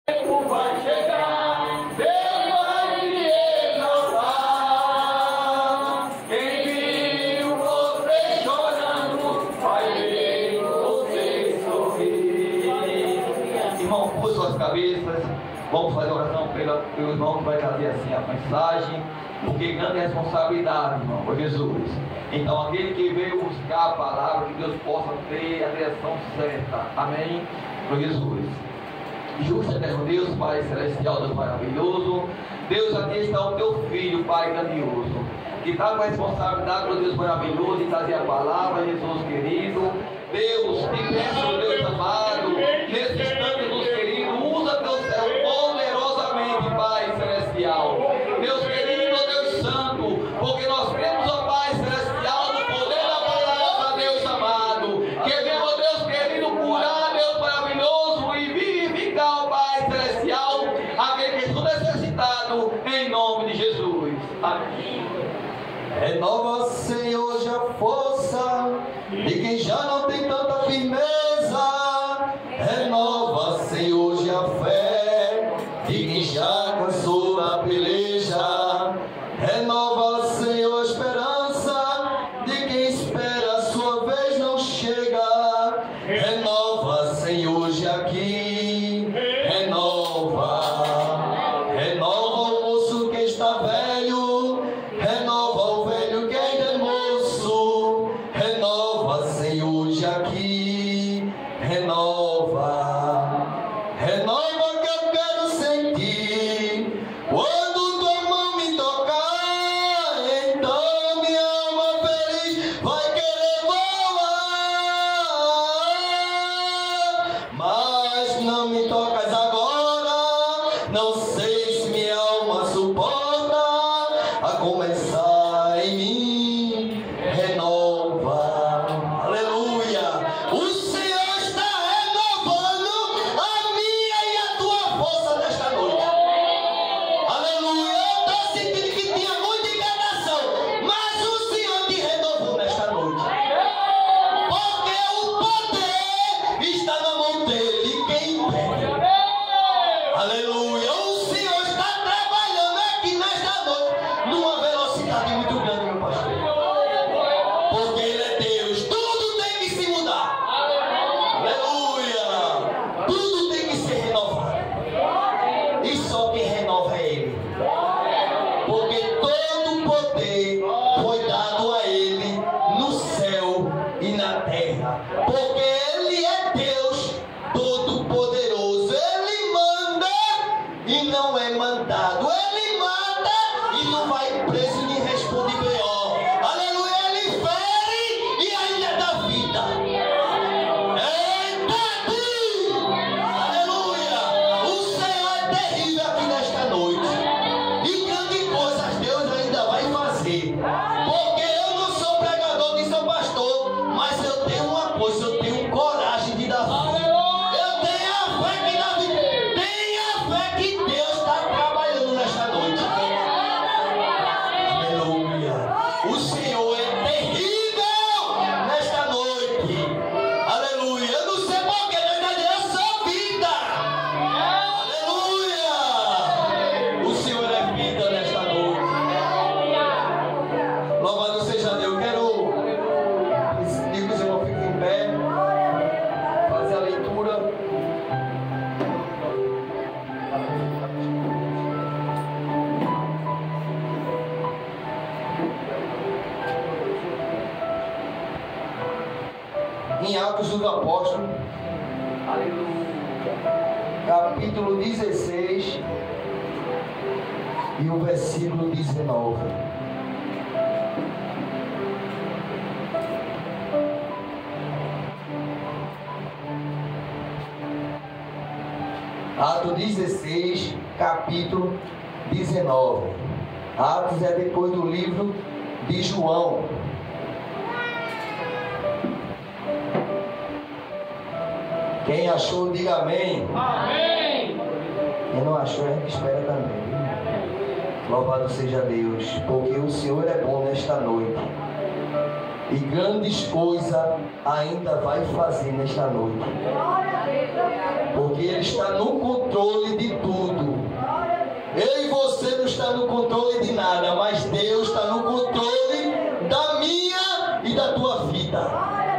Vamos fazer oração pelo irmão que vai trazer assim a mensagem, porque grande responsabilidade, irmão, por Jesus. Então, aquele que veio buscar a palavra, que Deus possa ter a direção certa. Amém? Por Jesus. Justo eterno Deus, Pai celestial, Deus maravilhoso. Deus, aqui está o teu filho, Pai grandioso, que está com a responsabilidade, meu Deus maravilhoso, de trazer a palavra, Jesus querido. Deus, te peço, Deus amado, nesse instante, Jesus querido, usa teu céu poderosamente, Pai celestial. Deus querido, Deus santo, porque nós cremos, ó Pai celestial, no poder da palavra, Deus amado, que venha, ó Deus querido, curar, Deus maravilhoso, e vivificar, ó Pai celestial, aquele que está necessitado, em nome de Jesus. Amém. Renova, Senhor, hoje a força de quem já não tem tanta firmeza. Renova, Senhor, hoje a fé de quem já cansou da peleja. Renova, Senhor, a esperança de quem espera a sua vez não chega. Renova, Senhor, hoje aqui. Renova, renova o moço que está velho. Renova o velho que ainda é moço. Renova, Senhor, hoje aqui. Renova, renova que eu quero sentir quando tua mão me tocar. Então minha alma feliz vai querer voar. Mas não me tocas agora, não sei se minha alma suporta a começar em mim. Renova, aleluia. O Senhor está renovando a minha e a tua força nesta noite. Aleluia. Eu estou sentindo que tinha muita enganação, mas o Senhor te renovou nesta noite, porque o poder está na mão dele. Quem pede, aleluia. O Senhor está trabalhando aqui nesta noite numa velocidade muito grande, meu pastor, porque Ele é Deus. Tudo tem que se mudar, aleluia. Tudo tem que ser renovado, e só quem renova é Ele, porque todo o poder foi dado a Ele no céu e na terra, porque Ele é Deus Todo-Poderoso. Ele manda e não é mandado. Ele mata e não vai preso nem responde B.O. Aleluia. Ele fere e ainda dá vida. Eita, aleluia. O Senhor é terrível aqui nesta noite, e grandes coisas Deus ainda vai fazer, porque eu não sou pregador nem sou pastor, mas eu tenho uma coisa, eu tenho coragem de dar vida. Eu tenho a fé que dá vida. Tenho a fé que Deus está trabalhando nesta noite. Aleluia. O Senhor é terrível nesta noite. Aleluia. Eu não sei porquê, mas é só vida. Aleluia. O Senhor é vida nesta noite. Louvado seja Deus. Eu quero pedir que os irmãos fiquem em pé, fazer a leitura. Em Atos dos Apóstolos, capítulo 16 e o versículo 19. Atos 16, capítulo 19. Atos é depois do livro de João. Quem achou, diga amém. Amém. Quem não achou, a gente espera também. Louvado seja Deus, porque o Senhor é bom nesta noite, e grandes coisas ainda vai fazer nesta noite, porque Ele está no controle de está no controle de nada, mas Deus está no controle da minha e da tua vida.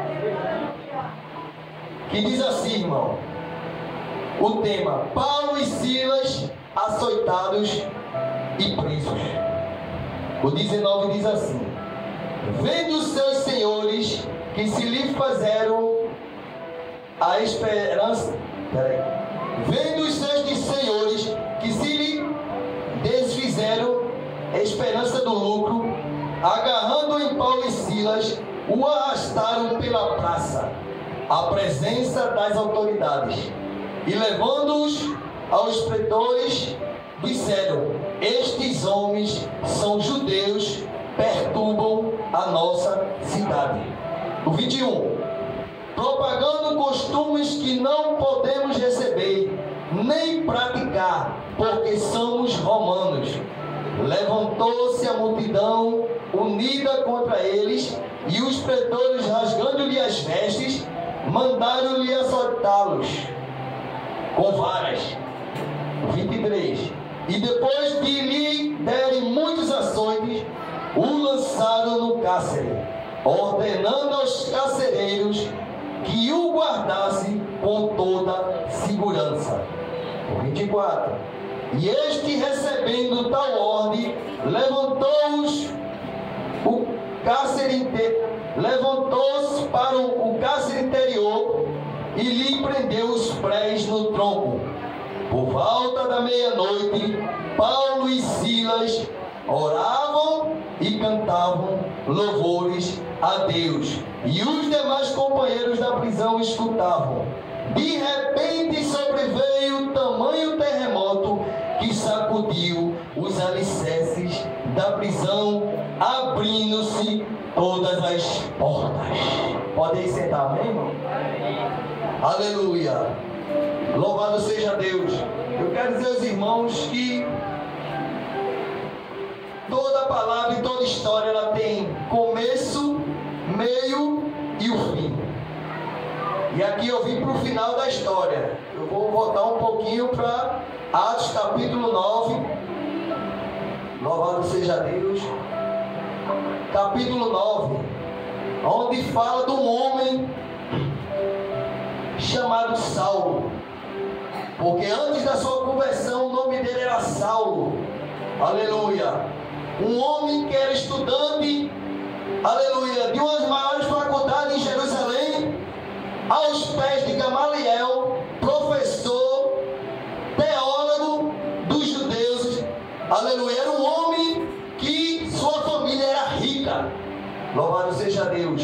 Que diz assim, irmão, o tema: Paulo e Silas açoitados e presos. O 19 diz assim: vendo os seus senhores que se lhe fizeram a esperança, vendo os seus senhores que se lhe desfizeram a esperança do lucro, agarrando em Paulo e Silas, o arrastaram pela praça, à presença das autoridades, e levando-os aos pretores, disseram: estes homens são judeus, perturbam a nossa cidade. O 21: propagando costumes que não podemos receber, nem praticar, porque somos romanos. Levantou-se a multidão unida contra eles, e os pretores, rasgando-lhe as vestes, mandaram-lhe açoitá-los com varas. 23: e depois de lhe derem muitos açoites, o lançaram no cárcere, ordenando aos carcereiros que o guardasse com toda segurança. 24: e este, recebendo tal ordem, levantou-se para o cárcere interior e lhe prendeu os pés no tronco. Por volta da meia-noite, Paulo e Silas oravam e cantavam louvores a Deus, e os demais companheiros da prisão escutavam. De repente sobreveio tamanho terremoto que sacudiu os alicerces da prisão, abrindo-se todas as portas. Podem sentar, amém, irmão? Aleluia! Louvado seja Deus. Eu quero dizer aos irmãos que toda palavra e toda história, ela tem começo, meio e o fim. E aqui eu vim para o final da história. Eu vou voltar um pouquinho para Atos capítulo 9. Louvado seja Deus. Capítulo 9, onde fala de um homem chamado Saulo. Porque antes da sua conversão, o nome dele era Saulo. Aleluia. Um homem que era estudante, aleluia, de uma das maiores faculdades em Jerusalém, aos pés de Gamaliel, professor, teólogo dos judeus. Aleluia. Era um homem que sua família era rica. Louvado seja Deus.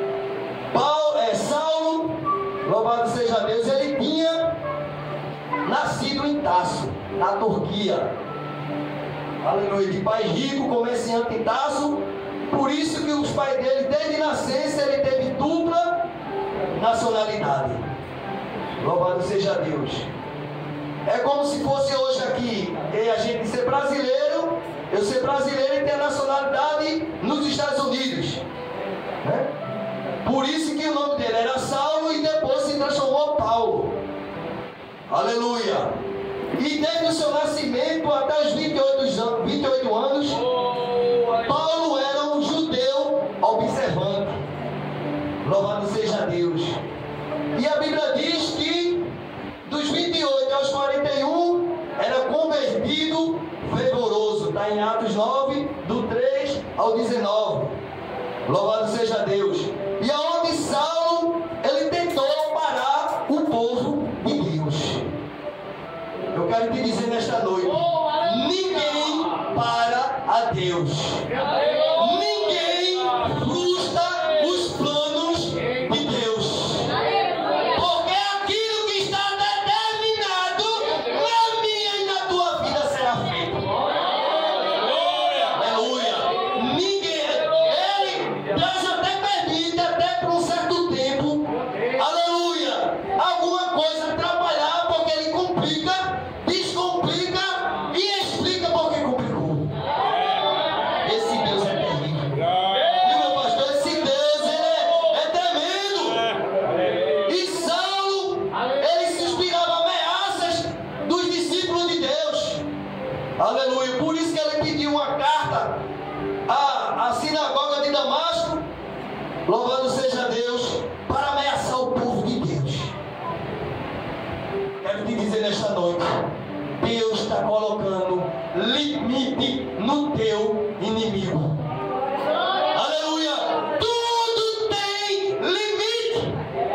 Saulo, louvado seja Deus, ele tinha nascido em Tarso, na Turquia. Aleluia. De pai rico, comerciante em Tarso. Por isso que os pais dele, desde nascença, ele teve dupla nacionalidade. Louvado seja Deus. É como se fosse hoje aqui, a gente ser brasileiro, eu ser brasileiro e ter nacionalidade nos Estados Unidos, né? Por isso que o nome dele era Saulo e depois se transformou Paulo. Aleluia. E desde o seu nascimento até os 28 anos, Paulo era um judeu observante. Louvado seja Deus. E a Bíblia diz que dos 28 aos 41 era convertido fervoroso. Está em Atos 9, do 3 ao 19. Louvado seja Deus. E aonde Saulo, ele tentou parar o povo de Deus. Eu quero te dizer nesta noite: ninguém para a Deus. Ninguém frustra os planos de Deus. Porque aquilo que está determinado na minha e na tua vida será feito. Aleluia. Ninguém. Deus até permite, até por um certo tempo, aleluia, alguma coisa atrapalhar, porque ele complica, descomplica e explica porque complicou. Esse Deus é terrível. Aleluia. Por isso que ele pediu uma carta à sinagoga de Damasco, louvado seja Deus, para ameaçar o povo de Deus. Quero te dizer nesta noite, Deus está colocando limite no teu inimigo. Aleluia. Tudo tem limite.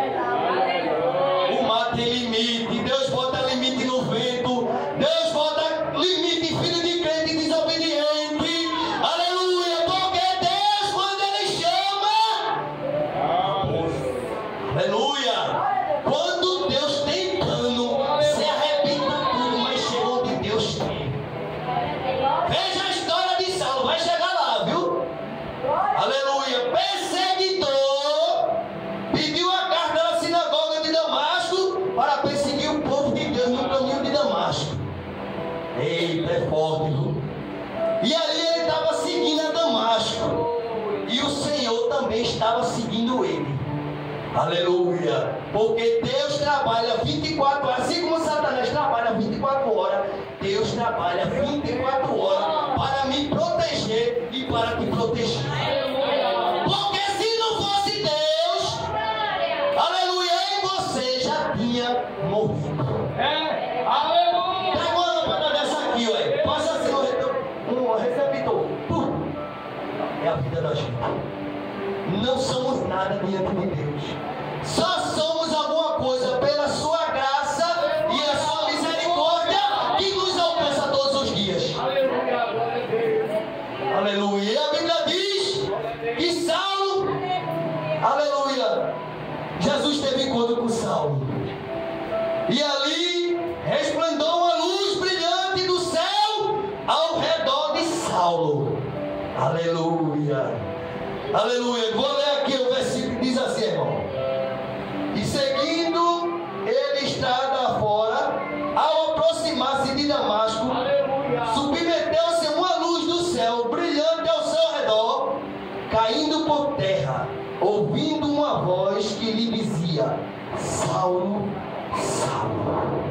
O mar tem limite. Deus bota limite no vento. Deus bota limite em filho de crente desobediente. Aleluia. Porque Deus, quando Ele chama, aleluia. Quando Deus tem plano, se arrebenta tudo, mas chegou onde Deus tem. Veja a história de Saulo, vai chegar lá, viu? Aleluia. Perseguidor pediu a carta da sinagoga de Damasco para perseguir o povo de Deus no caminho de Damasco. Eita, é forte, viu? E ali ele estava seguindo a Damasco, e o Senhor também estava seguindo ele. Aleluia. Porque Deus trabalha 24 horas, assim como Satanás trabalha 24 horas, Deus trabalha 24 horas para me proteger e para te proteger. Porque se não fosse Deus, aleluia, em você já tinha morrido. Aleluia. Pega uma lâmpada dessa aqui, ué. Passa assim um receptor. É a vida da gente. Não somos nada diante de Deus. Só somos alguma coisa pela sua graça e a sua misericórdia que nos alcança todos os dias. Aleluia. E a Bíblia diz que Saulo, aleluia, Jesus teve encontro com Saulo. E ali resplendou uma luz brilhante do céu ao redor de Saulo. Aleluia. Aleluia. Vou ler aqui o versículo que diz assim, irmão. E seguindo ele estrada fora, ao aproximar-se de Damasco, submeteu-se uma luz do céu, brilhante ao seu redor, caindo por terra, ouvindo uma voz que lhe dizia: Saulo, Saulo,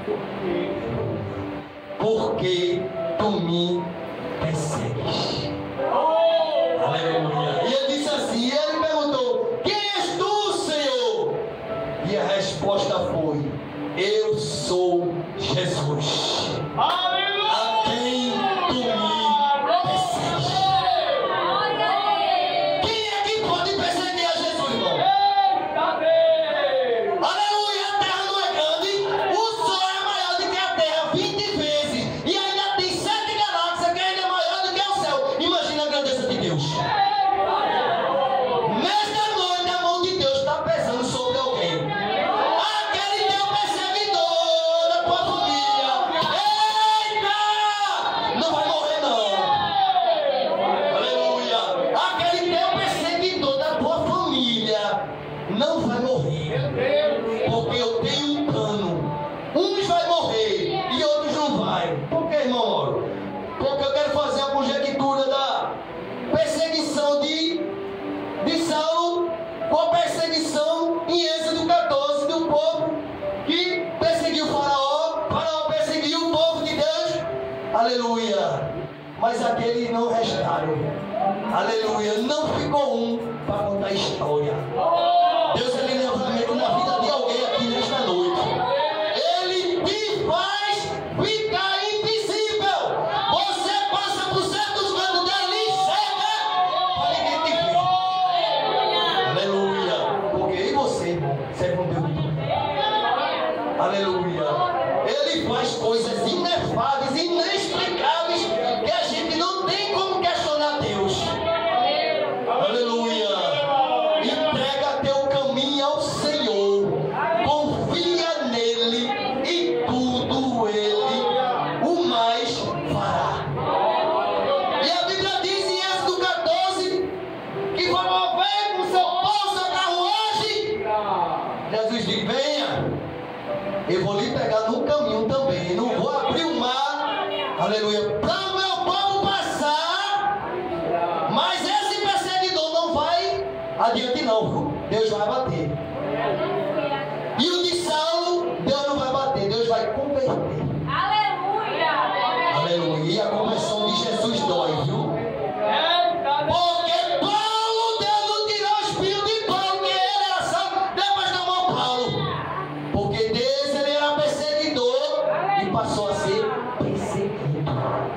por que tu me persegues? Aleluia. E ele disse assim, ele perguntou: quem és tu, Senhor? E a resposta foi: eu sou Jesus, a quem tu me persegues. Quem é que pode perseguir a Jesus, irmão? Aleluia. A terra não é grande, o sol é maior do que a terra 20 vezes, e ainda tem 7 galáxias que ainda é maior do que o céu. Imagina a grandeza de Deus. Nesta noite a mão de Deus está pesando sobre alguém. Aquele teu perseguidor da tua família, eita, não vai morrer não. Aleluia. Aquele teu perseguidor da tua família não vai morrer, porque eu tenho um plano. Uns vai morrer e outros não vai. Por que, irmão Mauro? Porque eu quero fazer a conjectura da perseguição de Saulo com a perseguição em Êxodo 14 do povo que perseguiu Faraó. Faraó perseguiu o povo de Deus. Aleluia. Mas aqueles não restaram. Aleluia. Não ficou um para contar a história. Deus, ele livramento na vida de alguém aqui nesta noite. Ele te faz ficar invisível. Você passa por certos cantos dele e chega para ninguém te ver. Aleluia. Porque e você, irmão, serve um Deus de tudo. Aleluia. Ele faz coisas inefáveis, inexplicáveis, que a gente não tem como questionar Deus. Aleluia. Entrega teu caminho ao Senhor, confia nele e tudo ele o mais fará. E a Bíblia diz em Êxodo 14 que Faraó veio com seu pão, sua carruagem. Jesus diz: venha, eu vou lhe pegar no caminho também, não vou abrir o mar, aleluia, para o meu povo passar, mas esse perseguidor não vai adiante não, viu? Deus vai bater. E o de Saulo, Deus não vai bater, Deus vai converter. Aleluia! Aleluia. passou a ser perseguido.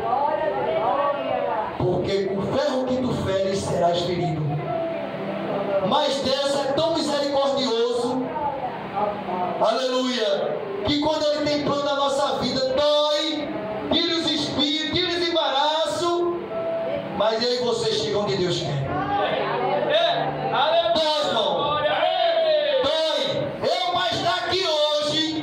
Porque com o ferro que tu feres serás ferido. Mas Deus é tão misericordioso, aleluia, que quando Ele tem plano na nossa vida, dói, tira os espinhos, tira os embaraços, mas eu e você chegam onde Deus quer. Dói, irmão. Dói. Eu, mas estar aqui hoje,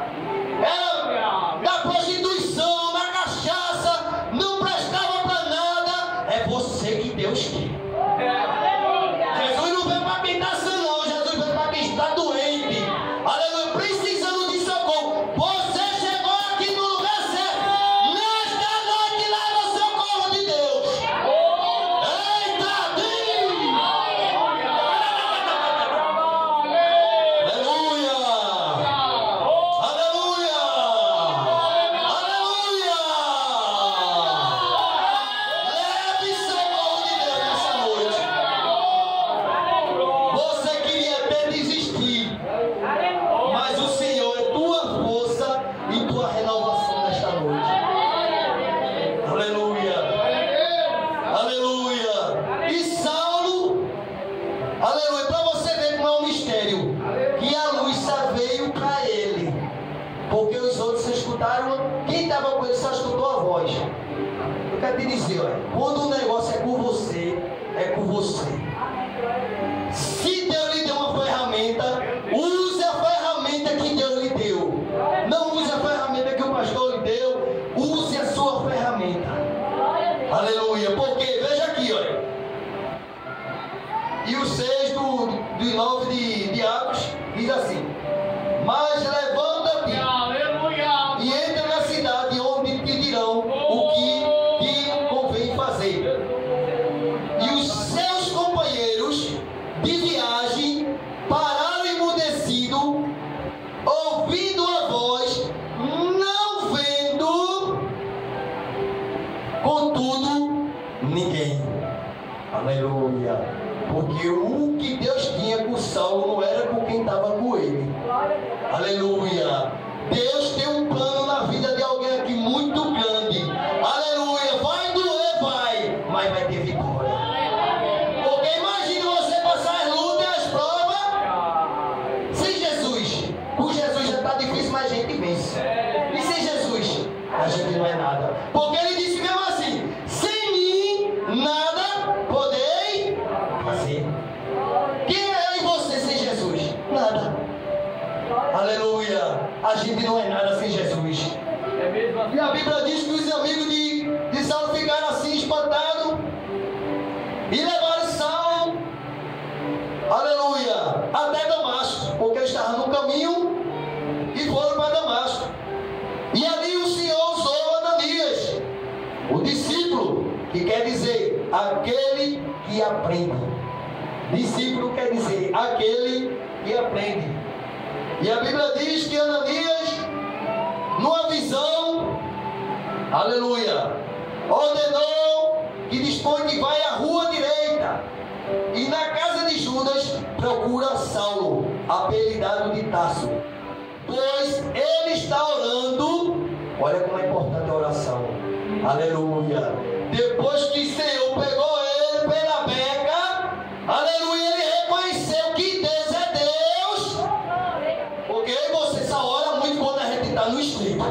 era da prostituição, na cachaça, não prestava para nada. É você que Deus quer. Jesus não veio para quem está sã, não. Jesus veio para quem está doente. Aleluia, precisando de socorro. Você chegou aqui no lugar certo. Nesta noite leva o socorro de Deus. Eita, Deus! Aleluia! Aleluia! Aleluia! Leve socorro de Deus nessa noite. Você queria até desistir, mas o Senhor é tua força e tua renovação nesta noite. Aleluia! Aleluia! E Saulo, aleluia, para você ver como é um mistério, que a luz só veio para ele, porque os outros só escutaram, quem estava com ele só escutou a voz. Eu quero te dizer, olha, quando o negócio é com você, é com você. Se Deus lhe deu uma ferramenta, use a ferramenta que Deus lhe deu. Não use a ferramenta que o pastor lhe deu, use a sua ferramenta. Aleluia, porque veja aqui, olha. E o 6 do 9 de Atos diz assim: mas levanta-te e entra na cidade, onde te dirão o que te convém fazer. E os seus companheiros de viagem pararam emudecido, ouvindo a voz, não vendo, contudo, ninguém. Aleluia. Porque o que Deus tinha com Saulo não era com quem estava com ele. Aleluia. Deus tem um plano na vida de alguém aqui muito grande. Aleluia. Vai doer, vai, mas vai ter vitória. Porque imagina você passar as lutas e as provas sem Jesus. Com Jesus já está difícil, mas a gente vence. E sem Jesus, a gente não é nada. Porque ele disse mesmo assim: sem mim, nada podei fazer. Quem é eu e você sem Jesus? Nada. Aleluia. A gente não é nada sem Jesus. E a Bíblia diz que os amigos de Saulo ficaram assim espantados e levaram Saulo, aleluia, até Damasco, porque eles estavam no caminho e foram para Damasco. E ali o Senhor usou Ananias, o discípulo, que quer dizer aquele que aprende. Discípulo quer dizer aquele que aprende. E a Bíblia diz que Ananias, numa visão, aleluia, ordenou que dispõe que vai à rua direita e na casa de Judas procura Saulo, apelidado de Tarso, pois ele está orando. Olha como é importante a oração. Aleluia. Depois que o Senhor pegou ele pela beca, aleluia, ele reconheceu que Deus é Deus. Porque você só ora muito quando a gente está no escrito.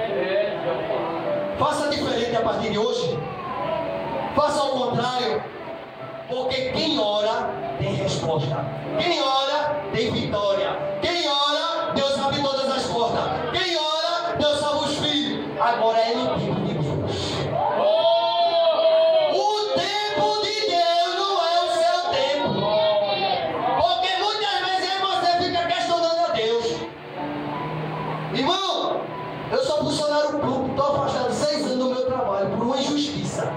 Faça diferente a partir de hoje. Faça ao contrário. Porque quem ora tem resposta. Quem ora tem vitória. Quem ora, Deus abre todas as portas. Quem ora, Deus salva os filhos. Agora é no tempo de Deus. O tempo de Deus não é o seu tempo. Porque muitas vezes você fica questionando a Deus. Irmão, eu sou funcionário público, estou afastado 6 anos do meu trabalho por uma injustiça.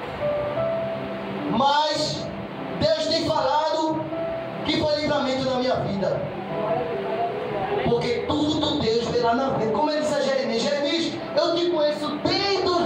Mas Deus tem falado que foi livramento na minha vida. Porque tudo Deus vê lá na frente. Como ele disse a Jeremias: Jeremias, eu te conheço desde o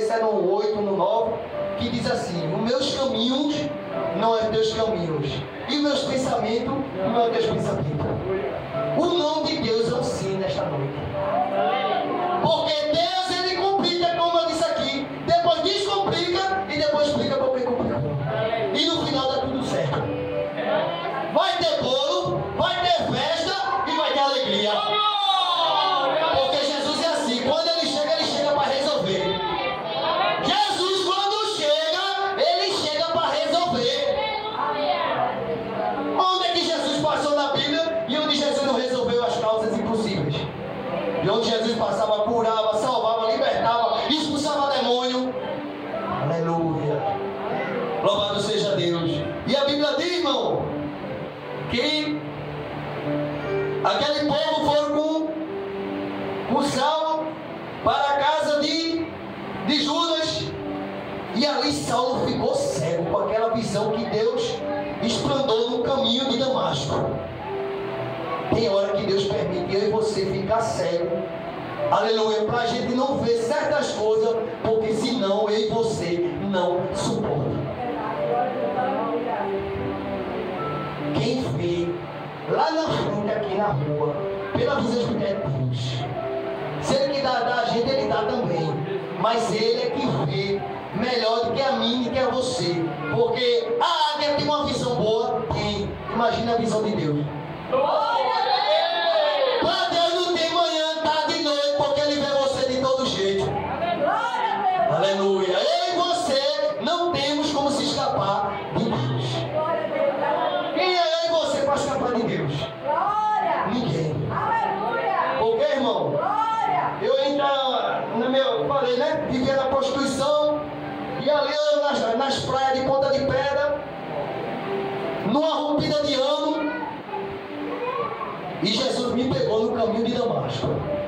se é no 8, no 9, que diz assim: os meus caminhos não é teus caminhos, e os meus pensamentos não é teus pensamentos. O nome de Deus é um sim nesta noite. Porque Deus, Ele complica, como eu disse aqui, depois descomplica e depois explica porque complicou. E no final dá tudo certo. Vai ter bolo, vai ter festa e vai ter alegria. Porque Jesus é assim, quando Ele chega para resolver. Jesus, quando chega, Ele chega para resolver. Onde é que Jesus passou na Bíblia e onde Jesus não resolveu as causas impossíveis? De onde Jesus passava, curava, salvava, libertava, expulsava demônio. Aleluia. Louvado seja Deus. E a Bíblia diz, irmão, que aquele povo foram com Saulo para a casa de Judas. E ali Saulo ficou cego com aquela visão que Deus explantou no caminho de Damasco. Tem hora que Deus permite eu e você ficar cego, aleluia, para a gente não ver certas coisas, porque senão eu e você não suporta. Quem vê lá na frente, aqui na rua, pela visão de Deus, se Ele que dá a gente, Ele dá também, mas Ele é que vê melhor do que a mim e que a você, porque a águia tem uma visão boa, tem. Imagina a visão de Deus. Para Deus não tem manhã, tarde e noite, porque Ele vê você de todo jeito. Aleluia. Eu e você não temos como se escapar de Deus. Quem é eu e você para escapar de Deus? Ninguém. Porque, irmão, eu ainda, falei, né? Vivia na prostituição, e ali eu nas praias de Ponta de Pedra, numa rompida de ano, e Jesus me pegou no caminho de Damasco.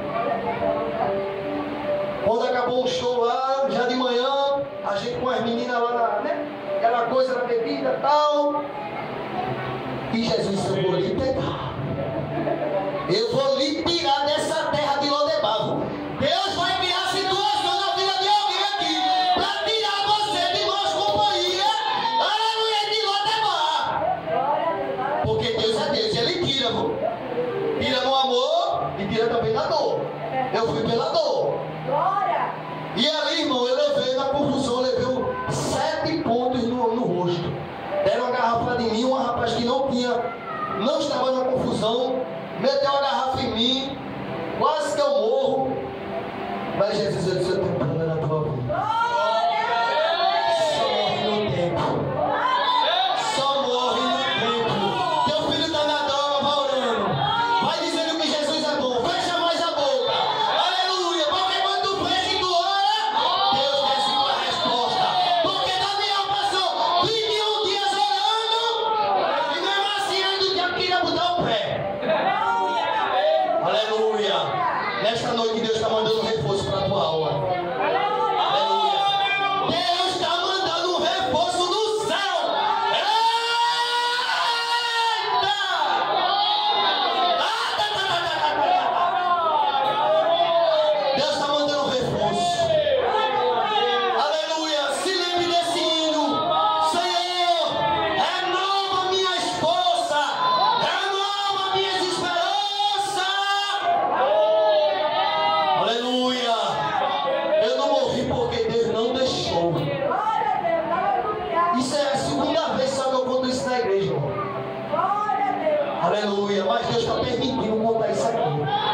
Quando acabou o show lá, já de manhã, a gente com as meninas lá, né? Aquela coisa na bebida e tal. E Jesus disse: eu vou lhe pegar. Eu vou lhe tirar dessa terra de Lodebar. Deus vai criar situação na vida de alguém aqui para tirar você de nós companhia. Aleluia, de Lodebar. Porque Deus é Deus, Ele tira, viu? Tira no amor e tira também na dor. Eu fui pela dor. E ali, irmão, eu levei na confusão, eu levei 7 pontos no rosto. Deram uma garrafa de mim, um rapaz que não estava na confusão, meteu a garrafa em mim, quase que eu morro. Mas Jesus, eu disse: eu tenho plano na tua vida. Só morre no tempo. Só morre no tempo. Teu filho está na droga, vai orando. Vai dizendo que Jesus é bom. Fecha mais a boca. Aleluia. Porque quando tu fecha e tu ora, Deus desce com a resposta. Porque Daniel passou 21 dias orando, e mesmo assim ainda o diabo queria botar o pé. Aleluia. Nesta noite Deus está mandando um reforço para a tua alma. Aleluia. Deus está mandando um reforço do céu. Deus está mandando um reforço. Aleluia. Se lembre desse hino. Senhor, renova minhas forças, renova minhas esperanças. Aleluia. Eu não morri porque Deus não deixou. Isso é a segunda vez só que eu conto isso na igreja, irmão. Aleluia. Mas Deus está permitindo contar isso aqui.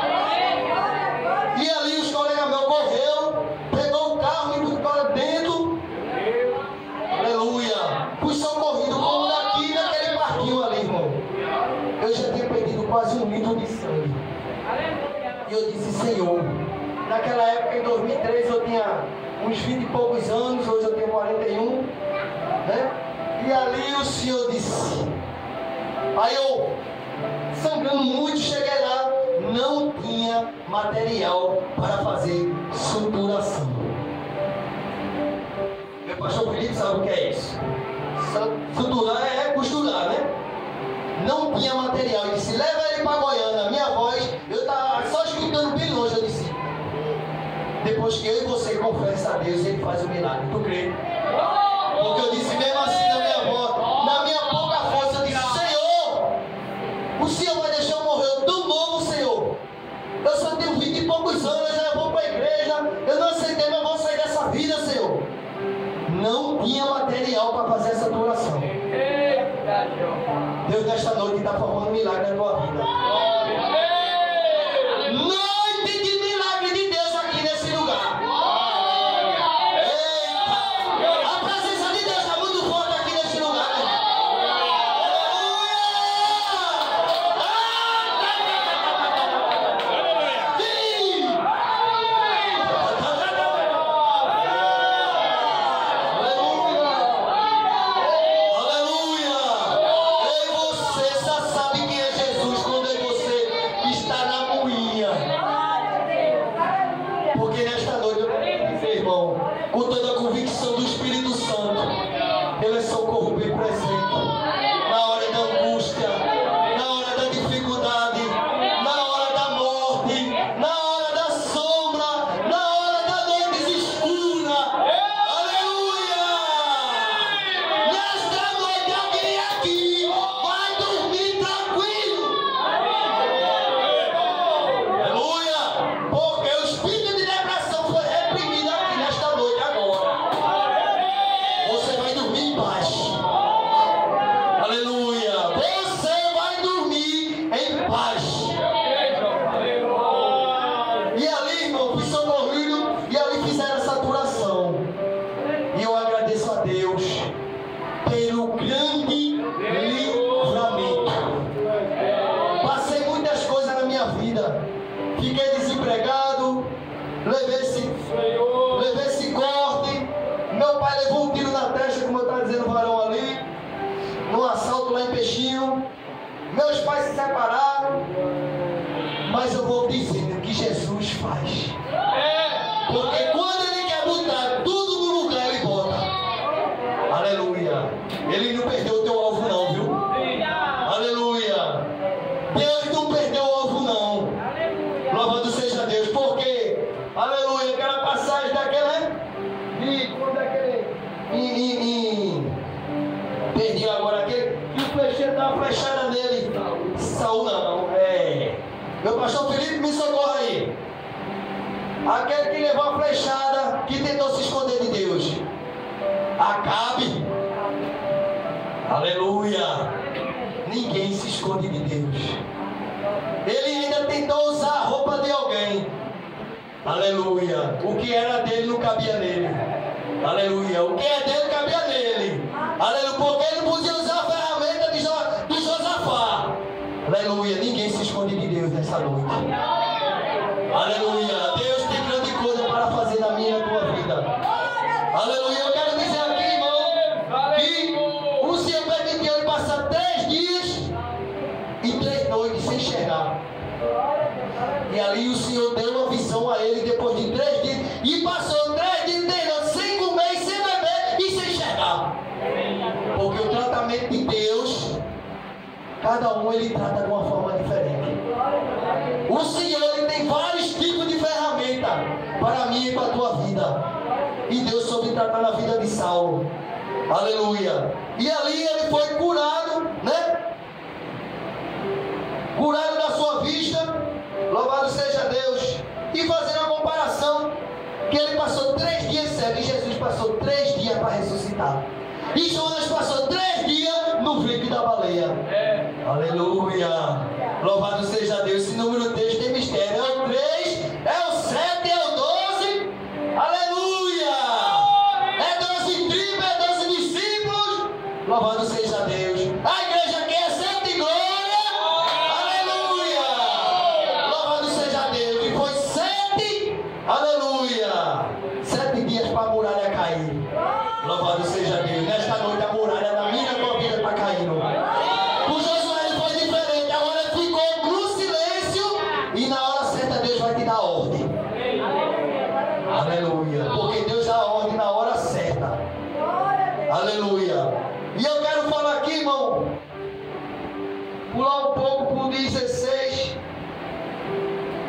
E ali os colegas meus correu, pegou o carro e botou dentro. Aleluia. Fui socorrido como daqui naquele parquinho ali, irmão. Eu já tinha perdido quase 1 litro de sangue. E eu disse: Senhor, naquela época, em 2013, eu tinha uns 20 e poucos anos, hoje eu tenho 41, né? E ali o Senhor disse. Aí eu, sangrando muito, cheguei lá, não tinha material para fazer suturação. Meu pastor Felipe sabe o que é isso. Suturar é costurar, né? Não tinha material. Ele disse: leva ele para Goiânia. Minha voz, eu estava só escutando bem longe. Eu disse: depois depois que eu e você confessa a Deus, Ele faz o milagre. Tu crê? Porque eu disse mesmo assim na minha voz, na minha pouca força, eu disse: Senhor, o Senhor vai deixar eu morrer tão novo, Senhor. Eu só tenho 20 e poucos anos, eu já vou para a igreja, eu não aceitei, mas vou sair dessa vida, Senhor. Não tinha material para fazer essa oração. Deus nesta noite está formando um milagre na tua vida. Noite de milagre de Deus aqui nesse lugar. Eita! A presença de Deus está muito forte aqui nesse lugar. Com toda a convicção do Espírito Santo, Ele é socorro bem presente na hora da angústia, na hora da dificuldade, na hora da morte, na hora da sombra, na hora da noite escura. Aleluia! Nesta noite alguém aqui vai dormir tranquilo. Aleluia! Porque o espírito de depressão foi reprimido aqui nesta noite agora. Você vai dormir em paz. Aleluia! Você vai dormir em paz. E ali, irmão, fui socorrido e ali fizeram essa saturação. E eu agradeço a Deus pelo grande livramento. Passei muitas coisas na minha vida. Fiquei desempregado, levei esse corte. Meu pai levou um tiro na testa, como eu estava dizendo o varão ali, num assalto lá em Peixinho. Meus pais se separaram. Mas eu vou dizendo que Jesus faz. Porque quando Ele quer botar tudo no lugar, Ele bota. Aleluia. Ele não perdeu o teu alvo não, viu? Aleluia. Deus não perdeu o alvo não. Louvado seja Deus. Porque, aleluia, aquela passagem daquela, perdi agora aquele que o flecheiro dá uma flechada nele. Saul não, meu pastor Felipe, me socorra aí. Aquele que levou a flechada, que tentou se esconder de Deus. Acabe. Aleluia. Ninguém se esconde de Deus. Ele ainda tentou usar a roupa de alguém. Aleluia. O que era dele não cabia nele. Aleluia. O que é dele cabia nele. Aleluia. Porque ele podia usar a ferramenta de Josafá. Aleluia. Ninguém se esconde de Deus nessa noite. Aleluia. Deus tem grande coisa para fazer na minha e na tua vida. Aleluia. Eu quero dizer aqui, irmão, que o Senhor permitiu ele passar 3 dias e 3 noites sem enxergar. E ali o Senhor deu uma visão a ele depois de 3 dias. E passou 3 dias, 3 noites sem comer, sem beber e sem enxergar. Porque o tratamento de Deus, cada um ele trata de uma forma diferente. O Senhor ele tem vários tipos de ferramenta para mim e para a tua vida. E Deus soube tratar na vida de Saulo. Aleluia. E ali ele foi curado, né? Curado da sua vista. Louvado seja Deus. E fazendo a comparação, que ele passou 3 dias cego e Jesus passou 3 dias para ressuscitar. E Jonas passou 3 dias no ventre da baleia. Aleluia. Louvado seja Deus. Esse número 3 tem mistério. É o 3, é o 7, é o 12. Aleluia. É 12 tribos, é 12 discípulos. Louvado seja Deus. A igreja aqui é 7 glória. Aleluia. Louvado seja Deus. E foi 7, aleluia, 7 dias para a muralha cair. Louvado seja Deus. Nesta noite a muralha da minha tua vida está caindo. O Josué foi diferente. Agora ele ficou no silêncio. E na hora certa Deus vai te dar ordem. Aleluia. Porque Deus dá ordem na hora certa. Aleluia. E eu quero falar aqui, irmão, pular um pouco para o 16.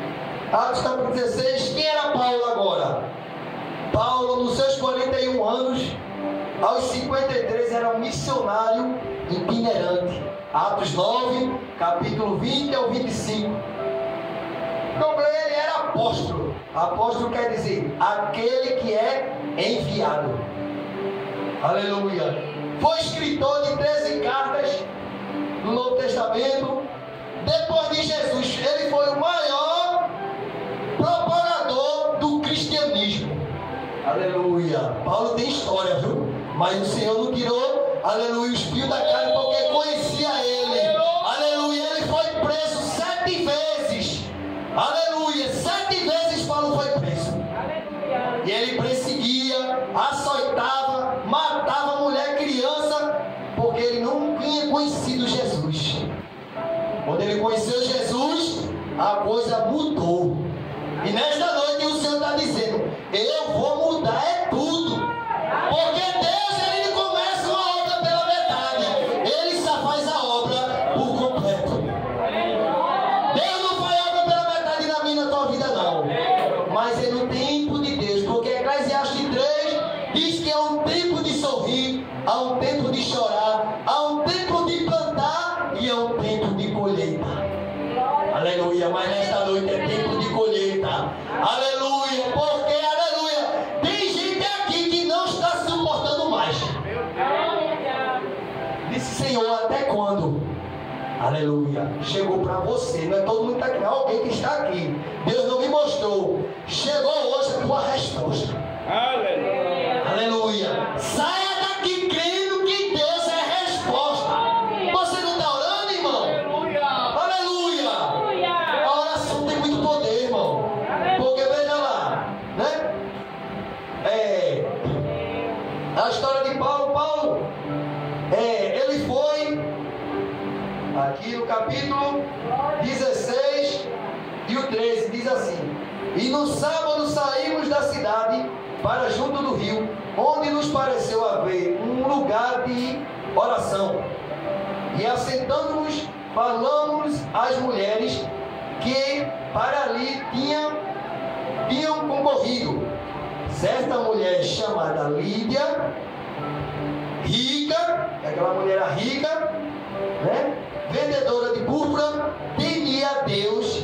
Atos capítulo 16, quem era Paulo agora? Paulo, nos seus 41 anos, aos 53, era um missionário itinerante. Atos 9, capítulo 20 ao 25. Então ele era apóstolo. Apóstolo quer dizer aquele que é enviado. Aleluia. Foi escritor de 13 cartas do Novo Testamento. Depois de Jesus, ele foi o maior propagador do cristianismo. Aleluia. Paulo tem história, viu? Mas o Senhor não tirou, aleluia, os fios da carne porque conhecia ele. Aleluia. Ele foi preso 7 vezes. Aleluia. 7 vezes Paulo foi preso. E ele perseguia, açoitava, matava mulher, criança, porque ele não tinha conhecido Jesus. Quando ele conheceu Jesus, a coisa mudou. E nesta noite o Senhor está dizendo: eu vou mudar é tudo. Porque Deus, ele não começa uma obra pela metade, ele só faz a obra por completo. Deus não faz obra pela metade na minha e na tua vida, não. Mas é no tempo de Deus. Porque Eclesiastes 3 diz que há um tempo de sorrir, há um tempo de chorar, há um tempo de plantar e há um tempo de colheita. Aleluia. Mas nesta noite é tempo de colheita. Aleluia. Porque, aleluia, tem gente aqui que não está suportando mais. Disse: Senhor, até quando? Aleluia. Chegou para você. Não é todo mundo que está aqui, não. Alguém que está aqui. Deus não me mostrou. Chegou hoje a tua resposta. Aleluia. Aleluia. Saia daqui crendo que Deus é resposta. Você não está orando, irmão? Aleluia. A oração tem muito poder, irmão. Porque veja lá, né? A história de Paulo, ele foi aqui no capítulo 16 e o 13, diz assim: e no sábado saímos da cidade para junto do rio, onde nos pareceu haver um lugar de oração. E assentando-nos, falamos às mulheres que para ali tinham concorrido. Certa mulher chamada Lídia, rica, aquela mulher era rica, né? Vendedora de púrpura, temia a Deus,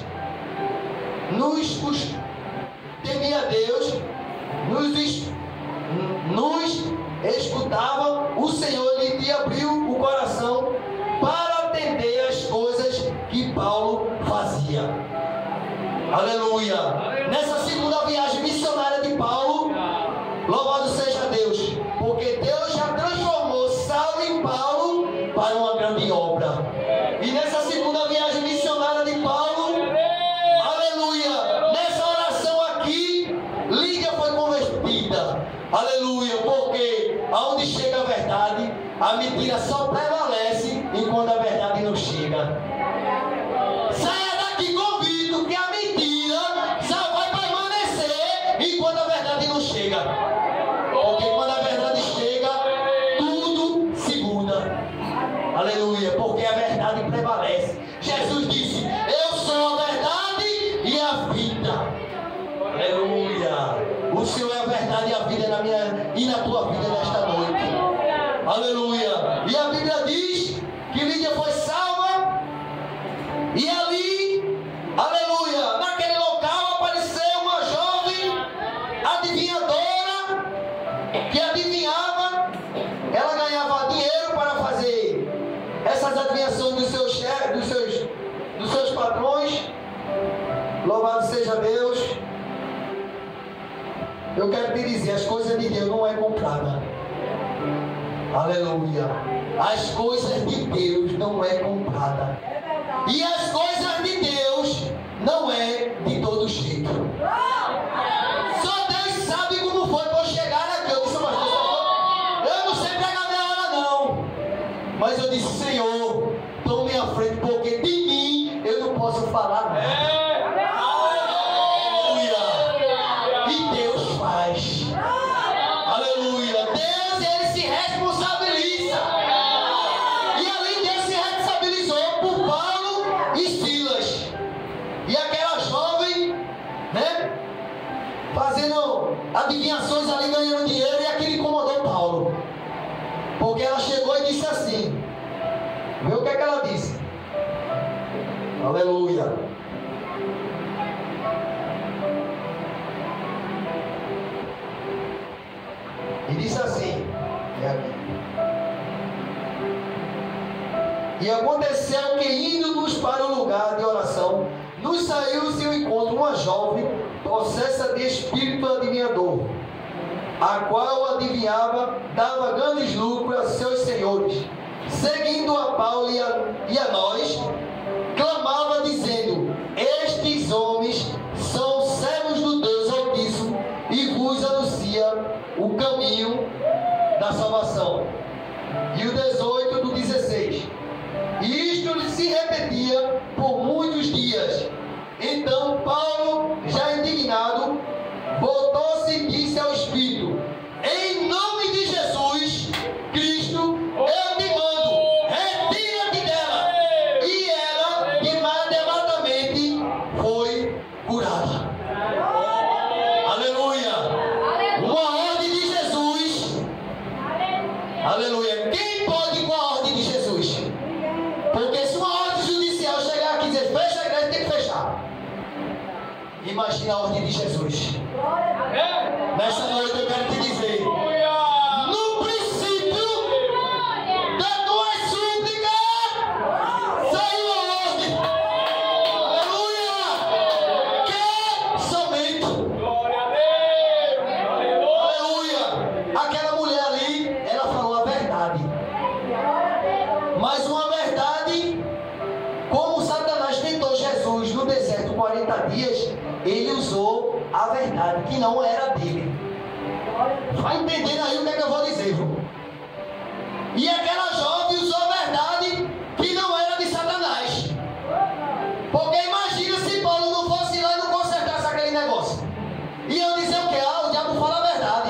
nos escutava. O Senhor lhe abriu o coração para atender as coisas que Paulo fazia. Aleluia. Nessa segunda viagem missionária de Paulo, louvado seja Deus, porque Deus já transformou Saulo e Paulo para uma grande obra. E nessa segunda viagem missionária de Paulo, aleluia, nessa oração aqui, Lídia foi convertida. Aleluia, porque aonde chega a verdade, a mentira só prevalece enquanto a verdade não chega. Saia daqui convicto que a mentira só vai permanecer enquanto a verdade não chega. Porque quando a verdade chega, tudo se muda. Aleluia, porque a verdade prevalece. Jesus disse: eu sou a verdade e a vida. Aleluia. O Senhor é a verdade e a vida na minha e na tua vida nesta noite. Aleluia. E a Bíblia diz que Lídia foi salva. E ali, aleluia, naquele local apareceu uma jovem adivinhadora que adivinhava. Ela ganhava dinheiro para fazer essas adivinhações dos seus chefes, dos seus patrões. Louvado seja Deus. Eu quero te dizer, as coisas de Deus não é comprada. Aleluia. As coisas de Deus não é comprada. E as coisas de Deus não é de todo jeito. Só Deus sabe como foi para eu chegar aqui. Eu disse: pastor, eu não sei pregar minha hora não. Mas eu disse: Senhor, tome à frente, porque de mim eu não posso falar nada. Aleluia. Deus, ele se responsabiliza. E ali Deus se responsabilizou por Paulo e Silas. E aquela jovem adivinhações ali ganhando dinheiro, e aquilo incomodou Paulo. Porque ela chegou e disse assim, vê o que é que ela disse. Aleluia. E disse assim, é aqui. E aconteceu que, indo-nos para o lugar de oração, nos saiu ao seu encontro uma jovem possessa de espírito adivinhador, a qual adivinhava, dava grandes lucros a seus senhores. Seguindo a Paulo e a nós, clamava dizendo, estes homens são servos do Deus Altíssimo e vos anuncia o caminho da salvação. E o 18 do 16. E isto se repetia por muitos dias. Então Paulo, já indignado, voltou-se e disse ao Espírito, em nome de Jesus Cristo, eu te mando, retira-te dela. E ela imediatamente foi curada. Aleluia. Uma ordem de Jesus. Aleluia. Quem pode ir com a ordem de Jesus? Porque se uma ordem judicial chegar aqui e dizer fecha a igreja, tem que fechar. Imagina a ordem de Jesus. Nesta noite eu quero te dizer, no princípio da tua súplica saiu a ordem. Aleluia. Que somente. Aleluia. Aquela mulher ali, ela falou a verdade. Mas uma verdade, como Satanás tentou Jesus no deserto 40 dias, ele usou a verdade que não era dele. Vai entendendo aí o que é que eu vou dizer, viu? E aquela jovem usou a verdade que não era de Satanás. Porque imagina se Paulo não fosse lá e não consertasse aquele negócio. E eu dizer o que? O diabo fala a verdade.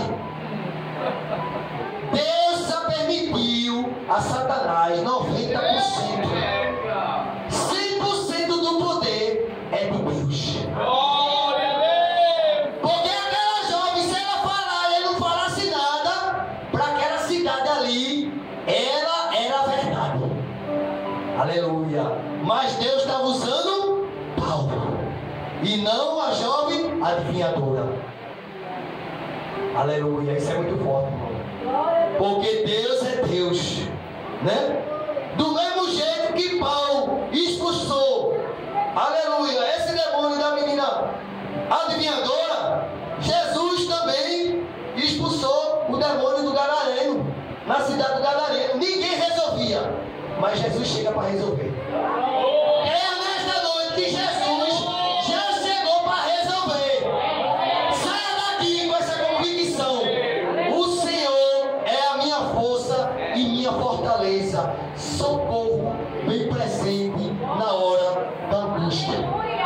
Deus só permitiu a Satanás 90%. 100% do poder é de Deus. Porque aquela jovem, se ela falar e ele não falasse nada, para aquela cidade ali, ela era a verdade. Aleluia. Mas Deus estava usando Paulo e não a jovem adivinhadora. Aleluia. Isso é muito forte, irmão. Porque Deus é Deus, né? Do mesmo jeito que Paulo expulsou, aleluia, esse demônio da menina adivinhadora, Jesus também expulsou o demônio do Gadareno, na cidade do Gadareno. Ninguém resolvia, mas Jesus chega para resolver. É nesta noite que Jesus já chegou para resolver. Saia daqui com essa convicção. O Senhor é a minha força e minha fortaleza, socorro bem presente na hora da angústia.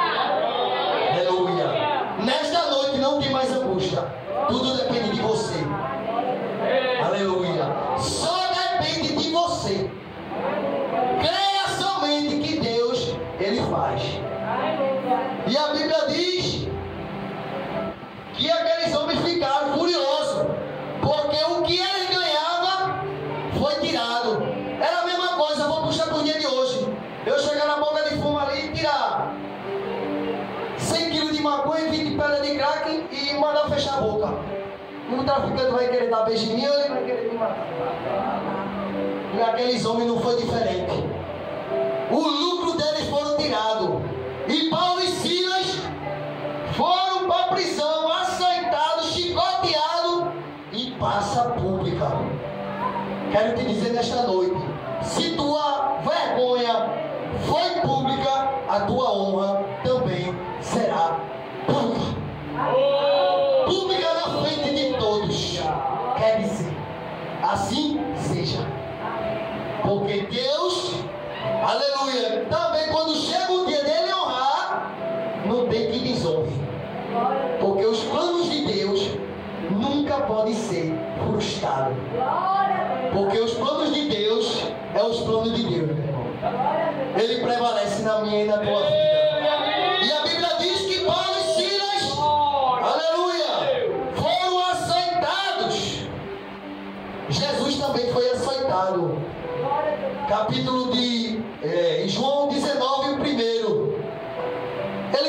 Aleluia. Nesta noite não tem mais angústia, tudo depende de você. Aleluia. Só depende de você. Creia somente que Deus, Ele faz. E a Bíblia diz que aqueles homens ficaram furiosos, porque o que eles ganhavam foi tirado. Era a mesma coisa, vou puxar para o dia de hoje. Eu chegar na boca de fumo ali e tirar 100 kg de maconha e 20 pedras de crack e mandar fechar a boca. O traficante vai querer dar beijo em mim ou ele vai querer me matar? E aqueles homens não foi diferente. O lucro deles foram tirados. E Paulo e Silas foram para a prisão, açoitados, chicoteados em praça pública. Quero te dizer nesta noite, se tua vergonha foi pública, a tua honra também será pública. Pública na frente de todos. Quer dizer, assim seja. Porque Deus, aleluia, também quando chega o dia dele honrar, não tem que desonre. Porque os planos de Deus nunca podem ser frustrados. Porque os planos de Deus é os planos de Deus, meu irmão. Ele prevalece na minha e na tua vida. E a Bíblia diz que Paulo e Silas, aleluia, foram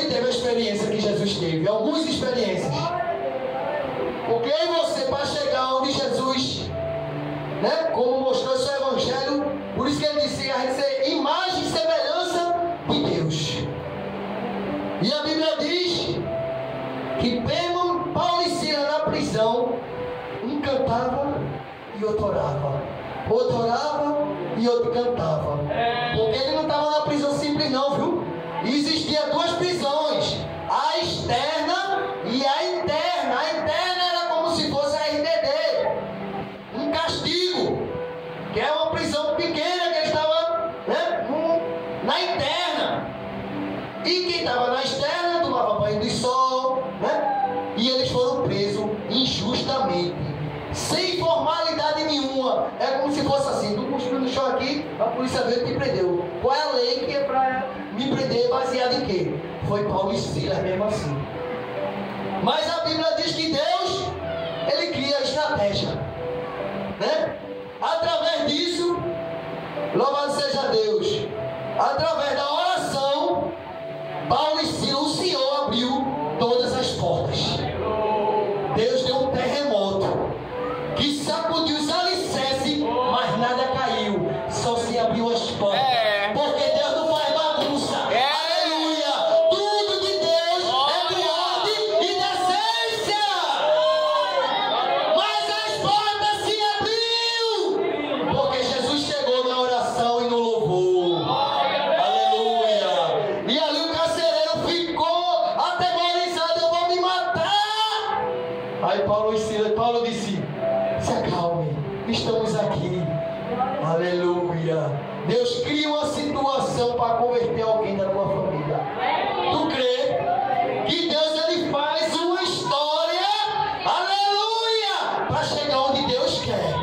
ele teve a experiência que Jesus teve, algumas experiências. Porque eu e você, para chegar onde Jesus, né, como mostrou seu Evangelho, por isso que ele disse a gente ser imagem e semelhança de Deus. E a Bíblia diz que Paulo e Silas na prisão, um cantava e outro orava. Outro orava e outro cantava. Porque ele não estava na prisão simples não, viu? Existia duas prisões, a externa e a interna. A interna era como se fosse a RDD, um castigo, que é uma prisão pequena que ele estava, né, na interna. E quem estava na externa tomava banho de sol, né? E eles foram presos injustamente, sem formalidade nenhuma. É como se fosse assim: tu cuspiu no chão aqui, a polícia veio e te prendeu. Qual é a lei que é para me prender, baseado em quê? Foi Paulo e Silas mesmo assim. Mas a Bíblia diz que Deus, ele cria estratégia, né? Através disso, louvado seja Deus, através da oração, Paulo e Silas, o Senhor abriu todas as portas. Deus deu um terremoto que sacudiu os alicerces, mas nada caiu, só se abriu as portas. Porque Deus não faz bagunça. Aleluia! Tudo de Deus é de ordem e decência. Mas as portas se abriu, porque Jesus chegou na oração e no louvor. Aleluia! E ali o carcereiro ficou atemorizado: eu vou me matar. Aí Paulo disse: se acalme, estamos aqui. Aleluia! Deus cria uma situação para converter alguém da tua família. Tu crê que Deus, ele faz uma história, aleluia, para chegar onde Deus quer.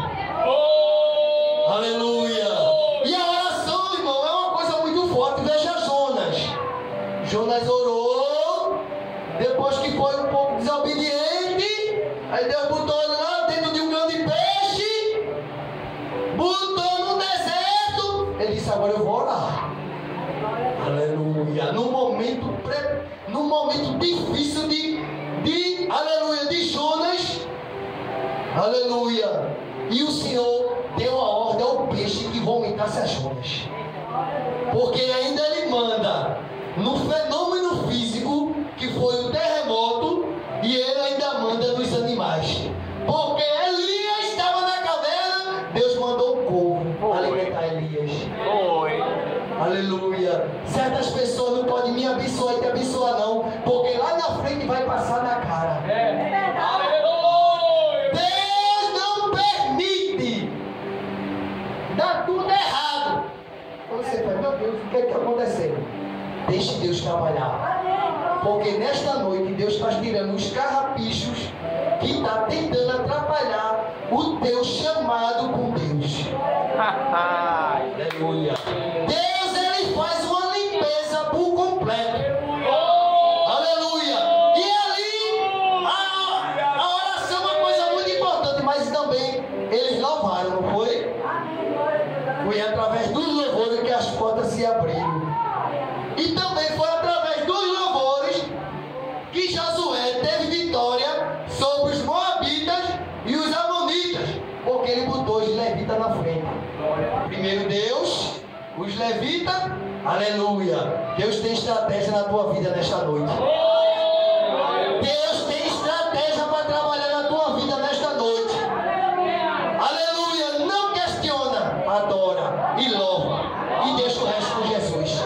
Aleluia! E a oração, irmão, é uma coisa muito forte. Veja Jonas. Jonas orou, depois que foi um pouco desobediente, aí Deus botou ele lá dentro de um grande peixe, botou no deserto. Ele disse: agora eu vou orar. Aleluia! No momento difícil aleluia, de Jonas, aleluia, e o Senhor deu a ordem ao peixe que vomitasse a Jonas. Porque ainda ele manda no fenômeno físico, que foi o terremoto, e ele ainda manda nos animais. Porque Elias estava na caverna, Deus mandou um corvo alimentar Elias. Aleluia! Certas pessoas não podem me abençoar e te abençoar não, porque lá na frente vai passar na cara. Deus não permite dar tudo errado. Você fala: meu Deus, o que está acontecendo? Deixe Deus trabalhar, porque nesta noite Deus está tirando os carrapichos que está tentando atrapalhar o teu chamado com Deus. Aleluia! Deus, ele faz uma limpeza por completo. Aleluia! E ali a oração é uma coisa muito importante, mas também eles louvaram, não foi? Foi através dos louvores que as portas se abriram. E também foi através dos louvores que Josué teve vitória sobre os moabitas e os amonitas, porque ele botou os levitas na frente. Primeiro Deus, os levitas, aleluia. Deus tem estratégia na tua vida nesta noite. Deus tem estratégia para trabalhar na tua vida nesta noite. Aleluia. Não questiona, adora e louva e deixa o resto com Jesus.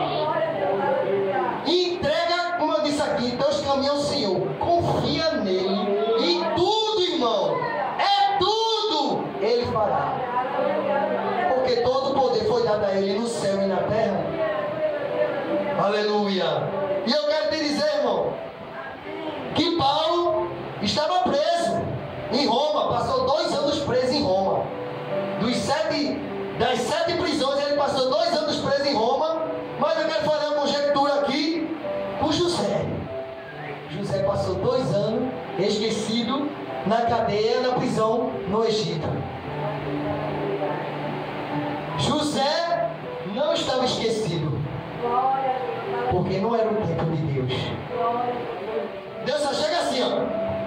Entrega, como eu disse aqui, teus caminhos ao Senhor. Confia nele e tudo, irmão, é tudo, ele fará. Porque todo o poder foi dado a ele no céu e na terra. Aleluia. E eu quero te dizer, irmão, que Paulo estava preso em Roma. Passou 2 anos preso em Roma. Das 7 prisões, ele passou 2 anos preso em Roma. Mas eu quero fazer uma conjectura aqui com José. José passou 2 anos esquecido na cadeia, na prisão no Egito. José não estava esquecido. Porque não era o tempo de Deus. Deus só chega assim, ó.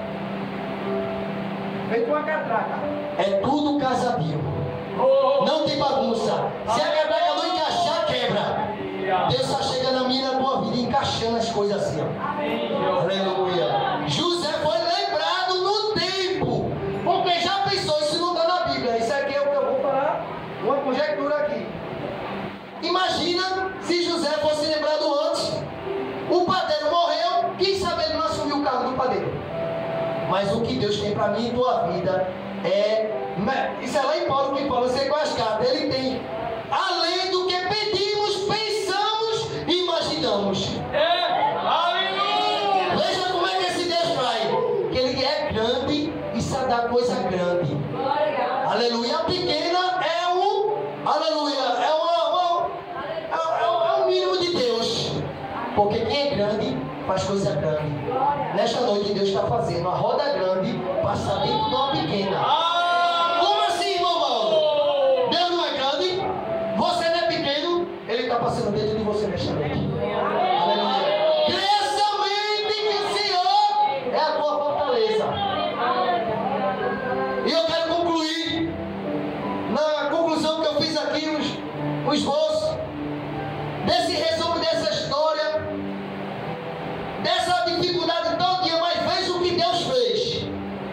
Feito uma catraca. É tudo casadinho. Não tem bagunça. Se a catraca não encaixar, quebra. Deus só chega na minha e na tua vida encaixando as coisas assim, ó. Aleluia. José foi lembrado no tempo. Porque já pensou, isso não está na Bíblia. Isso aqui é o que eu vou falar. Uma conjectura aqui. Imagina se José fosse lembrado antes. O padeiro morreu. Quem sabe ele não assumiu o cargo do padeiro. Mas o que Deus tem para mim e tua vida é... Isso é lá em Paulo que fala, você com as cartas. Ele tem, além do que pedimos, pensamos e imaginamos. Aleluia! Veja como é que esse Deus faz. Que ele é grande e sabe dar coisa grande. Aleluia. A pequena é um... Aleluia. É o mínimo de Deus. Porque quem é grande faz coisa grande. Nesta noite Deus está fazendo uma roda grande passar dentro de uma pequena. Como assim, irmão Paulo? Deus não é grande? Você não é pequeno? Ele está passando dentro de você nesta noite. Aleluia. Creia somente que o Senhor é a tua fortaleza. E eu quero concluir na conclusão que eu fiz aqui, o esboço desse resumo dessa história, dessa dificuldade todinha, mas veja o que Deus fez.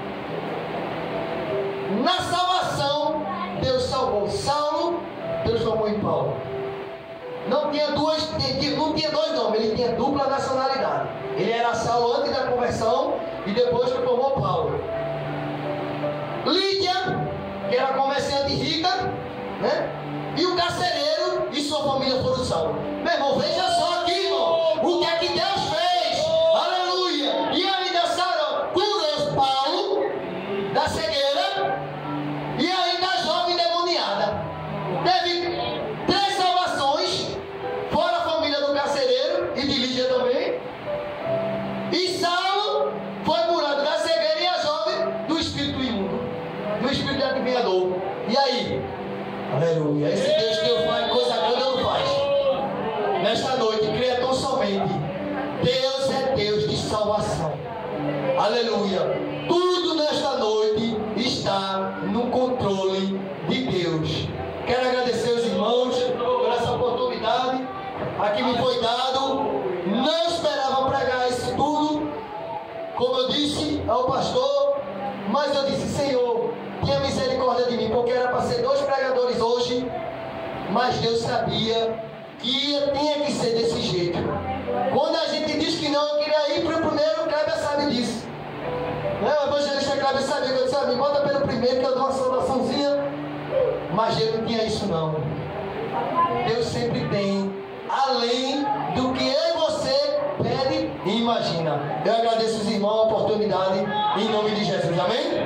Na salvação, Deus salvou Saulo, transformou em Paulo. Não tinha dois nomes, ele tinha dupla nacionalidade. Ele era Saulo antes da conversão e depois transformou Paulo. Lídia, que era comerciante rica, né? E o carcereiro e sua família foram salvos. Meu irmão, veja só aqui, irmão, o que é que Deus fez. Aleluia. E ainda curou Paulo da cegueira e ainda a jovem demoniada. Teve 3 salvações, fora a família do carcereiro e de Lídia também. E Saulo foi curado da cegueira e a jovem do espírito imundo, do espírito adivinhador. E aí? Aleluia. Esse Deus que faz coisa grande não faz. Nesta noite, creia tão somente. Deus é Deus de salvação. Aleluia. Tudo nesta noite está no controle de Deus. Quero agradecer aos irmãos por essa oportunidade a que me foi dado. Não esperava pregar isso tudo, como eu disse ao pastor, mas eu disse: Senhor, tenha misericórdia de mim, porque era para ser 2 pregadores hoje, mas Deus sabia que tinha que ser desse jeito. Quando a gente diz que não, eu queria ir para o primeiro, o Kleber sabe disso. O evangelista Kleber sabia que eu disse: me bota pelo primeiro que eu dou uma saudaçãozinha. Mas Deus não tinha isso não. Deus sempre tem além do que eu e você pede e imagina. Eu agradeço os irmãos a oportunidade em nome de Jesus. Amém?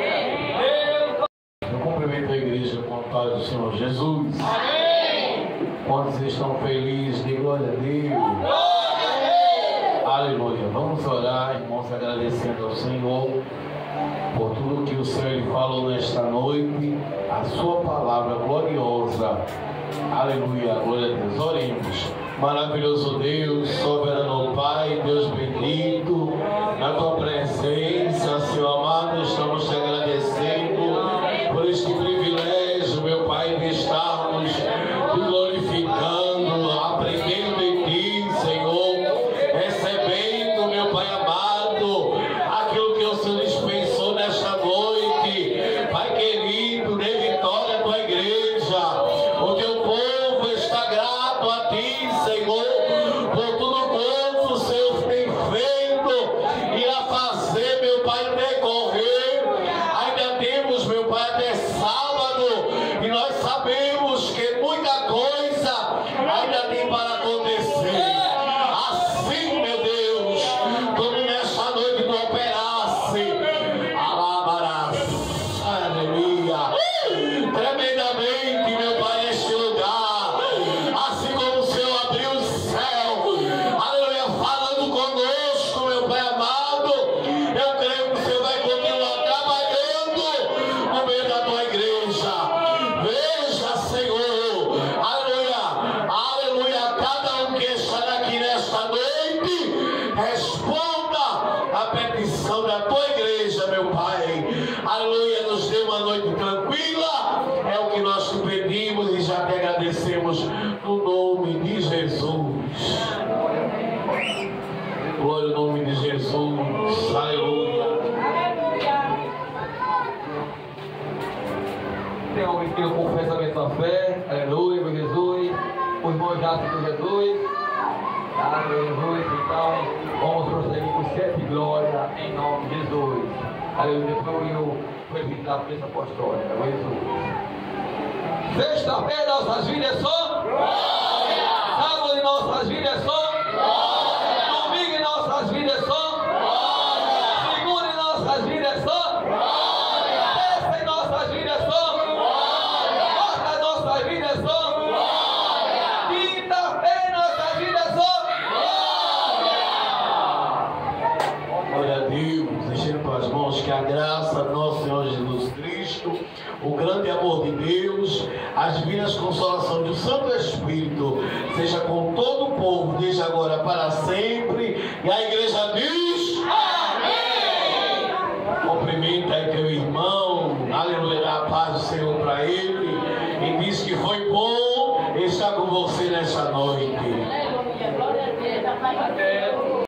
Eu cumprimento a igreja com a paz do Senhor Jesus. Amém! Quantos estão felizes de glória a Deus? Aleluia. Vamos orar, irmãos, agradecendo ao Senhor por tudo que o Senhor lhe falou nesta noite, a sua palavra gloriosa. Aleluia, glória a Deus. Oremos. Maravilhoso Deus, soberano Pai, Deus bendito, na tua presença, Senhor amado, estamos te agradecendo por este privilégio, meu Pai, de estarmos te glorificando, aprendendo em ti, Senhor, recebendo, meu Pai amado, aquilo que o Senhor dispensou nesta noite. Pai querido, dê vitória à tua igreja, o teu povo está grato a ti, Senhor, por tudo quanto o Senhor Responda a petição da tua igreja, meu Pai. Aleluia, nos dê uma noite tranquila. É o que nós te pedimos e já te agradecemos no nome de Jesus. Glória ao nome de Jesus. Aleluia. Tem alguém que confessa a mesma fé? Aleluia, meu Jesus. O irmão já se Jesus. Aleluia, Jesus. Então, vamos prosseguir com 7 glórias em nome de Jesus. Aleluia. Depois eu repito da bênção apostólica. Jesus. Sexta-feira, nossas vidas são glória. Sábado, em nossas vidas são glória. Domingo, em nossas vidas são glória. Segunda, em nossas vidas são glória. Terça, em nossas vidas são glória. Quarta, em nossas vidas são glória. Quinta-feira, em nossas vidas são glória. Glória a Deus. Deixando para as mãos que a graça do nosso Senhor Jesus Cristo, o grande amor de Deus, as divinas consolações do Santo Espírito, seja com todo o povo, desde agora para sempre, e a igreja